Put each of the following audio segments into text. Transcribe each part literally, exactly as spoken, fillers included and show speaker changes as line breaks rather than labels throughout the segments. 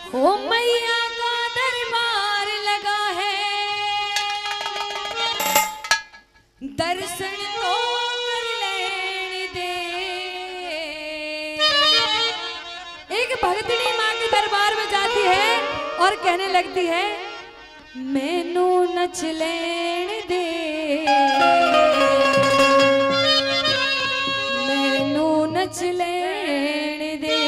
हो मैया का दरबार लगा है, दर्शन तो कर लेने दे। एक भगतनी माँ के दरबार में जाती है और कहने लगती है मैनू नच लेने दे, मैनू नच लेने दे।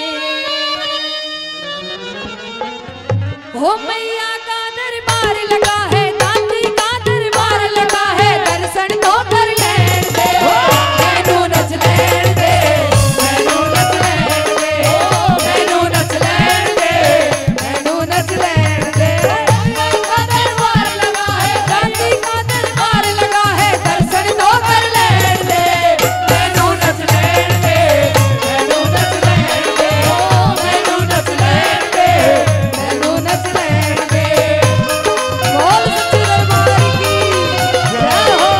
हो मैया का दरबार लगा है, दादी का दरबार लगा है, दर्शन तो कर लेने दे, मैनू नच लेने दे, मैनू नच लेने दे, मैनू नच लेने दे, मैनू नच लेने दे। का दरबार लगा है, दादी का दरबार लगा है, दर्शन तो कर लेने दे, मैनू नच लेने दे, मैनू नच लेने दे, मैनू नच लेने दे, मैनू नच लेने दे। बोल सच्चे दरबार की जय हो।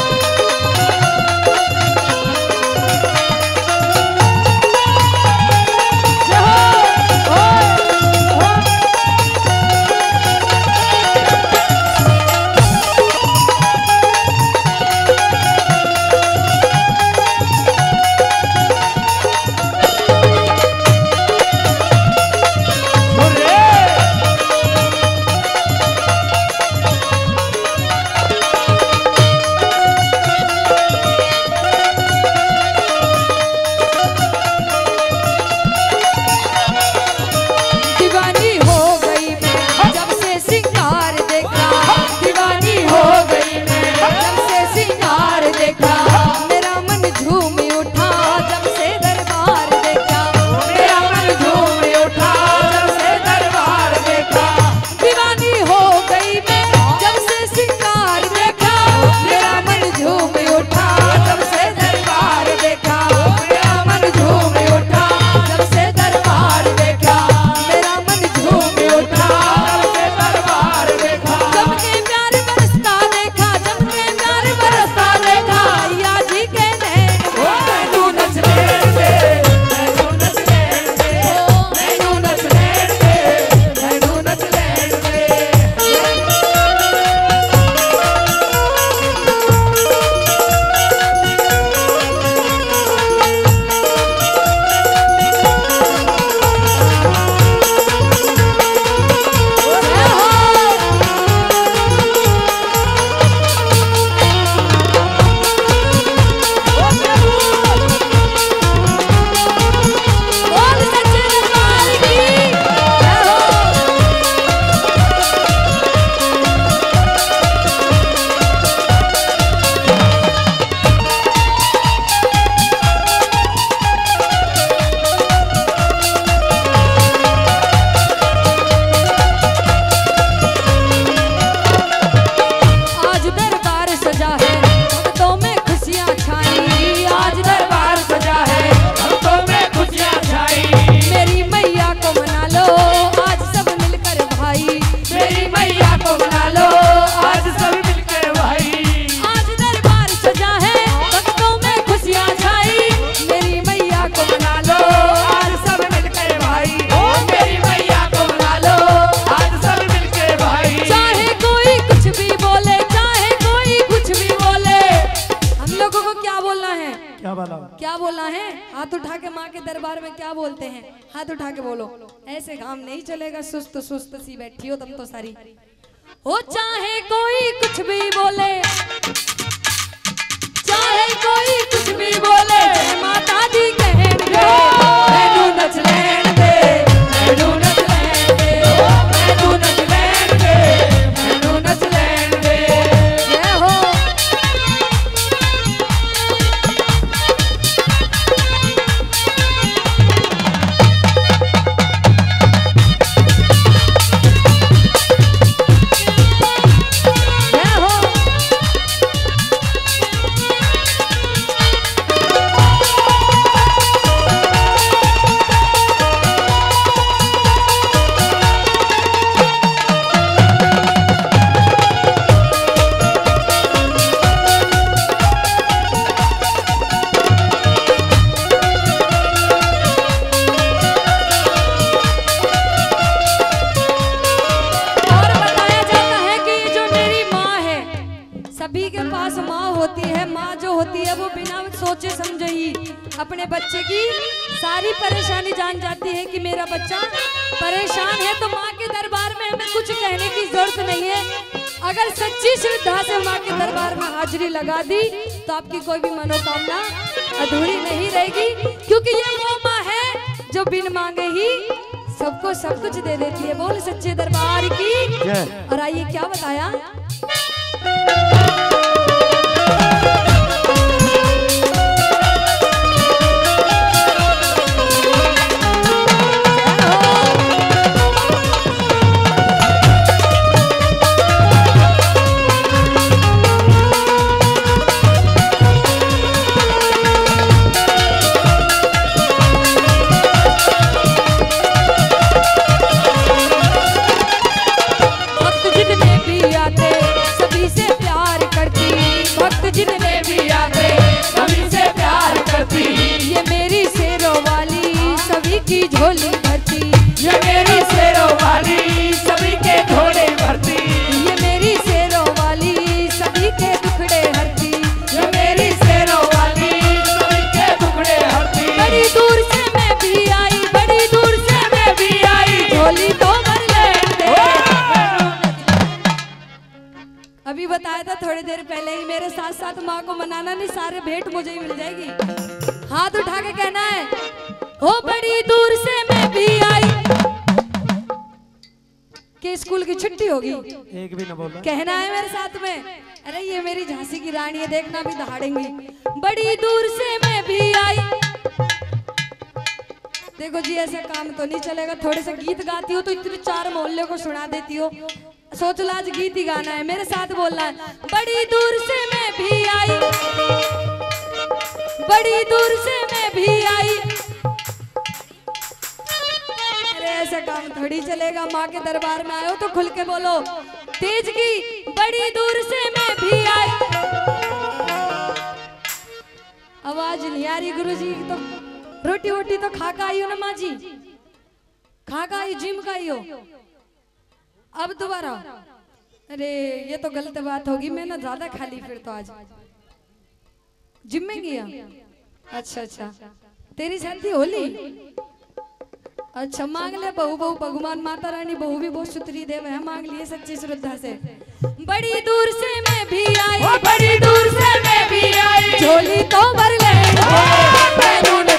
दीवानी हो गई मैं जब से सिंगार देखा, दीवानी हो गई मैं जब से सिंगार देखा, मेरा मन झूम उठा जब से दरबार देखा, मेरा मन झूम उठा जब से दरबार देखा। दीवानी हो गई मैं जब से सिंगार देखा, मेरा मन झूम उठा जब से दरबार देखा, मेरा मन झूम उठा जब से दरबार देखा, मेरा मन झूम उठा जब से दरबार देखा। जब के प्यार बरसता देखा, जब के प्यार बरसता देखा, या जी के नैन मैनू नच लेने दे, मैनू नच लेने दे, मैनू नच लेने दे, मैनू नच लेने दे। बोल सच्चे दरबार की जय हो। आज दरबार सजा है भक्तों में खुशियाँ छाई, आज दरबार सजा है भक्तों में खुशियाँ छाई। मेरी मैया को मना लो आज सब मिलकर भाई, मेरी मैया को मना लो आज सब मिलकर भाई। आज दरबार सजा है भक्तों में खुशियाँ छाई, मेरी मैया को मना लो आज सब मिलकर भाई, मेरी मैया को मना लो आज सब मिलकर भाई। चाहे कोई कुछ भी बोले, चाहे कोई कुछ भी बोले, हम लोगों को क्या बोलना है,
क्या बोला?
क्या बोलना है? हाथ उठा के माँ के दरबार में क्या बोलते हैं? हाथ उठा के बोलो। ऐसे काम नहीं चलेगा, सुस्त सुस्त सी बैठी हो तुम तो सारी। हो चाहे कोई कुछ भी बोले, चाहे कोई कुछ भी बोले, जय माता दी कहेंगे, मैनू नच लेने दे, मैनू नच लेने दे, मैनू नच लेने दे, मैनू नच लेने दे। जय हो। जय हो। अपने बच्चे की सारी परेशानी जान जाती है कि मेरा बच्चा परेशान है, तो माँ के दरबार में हमें कुछ कहने की जरूरत नहीं है। अगर सच्ची श्रद्धा से माँ के दरबार में हाजिरी लगा दी तो आपकी कोई भी मनोकामना अधूरी नहीं रहेगी, क्योंकि ये वो माँ है जो बिन मांगे ही सबको सब कुछ दे देती है। बोल सच्चे दरबार की। और आइए क्या बताया, झोली भरती,
ये मेरी शेरों वाली सभी के झोले भरती,
ये मेरी शेरों वाली सभी के टुकड़े हरती,
ये मेरी शेरों वाली सभी के टुकड़े हरती।
बड़ी दूर से मैं भी आई, बड़ी दूर से मैं भी आई, झोली तो भर लेते। अभी बताया था थोड़ी देर पहले ही, मेरे साथ साथ माँ को मनाना नहीं, सारे भेंट मुझे ही मिल जाएगी। हाथ उठा के कहना है, ओ बड़ी दूर से मैं भी आई। के स्कूल की छुट्टी होगी,
एक भी ना बोला,
कहना है मेरे साथ में। अरे ये मेरी झांसी की रानी है, देखना भी दहाड़ेंगी। बड़ी दूर से मैं भी आई। देखो जी ऐसा काम तो नहीं चलेगा, थोड़े से गीत गाती हो तो इतने चार मोहल्ले को सुना देती हो। सोच लो आज गीत ही गाना है, मेरे साथ बोलना है, बड़ी दूर से मैं भी आई, बड़ी दूर से मैं भी आई। ऐसा काम थोड़ी चलेगा, माँ के दरबार में आए हो तो खुल के बोलो तेज की, बड़ी दूर से मैं भी आई। आवाज नहीं आ रही गुरुजी, तो रोटी वोटी तो खा का आई हो ना माँ जी, खा का आई, जिम का आई हो। अब दोबारा, अरे ये तो गलत बात होगी, मैं ना ज्यादा खा ली फिर तो। आज जिम में गया, अच्छा अच्छा, तेरी शादी होली, अच्छा मांग ले बहू, बहू भगवान माता रानी बहू भी बहुत सुतरी देव है, मांग लिए सच्ची श्रद्धा से। बड़ी दूर से मैं भी आई,
बड़ी दूर से मैं भी आई,
झोली तो भर ले।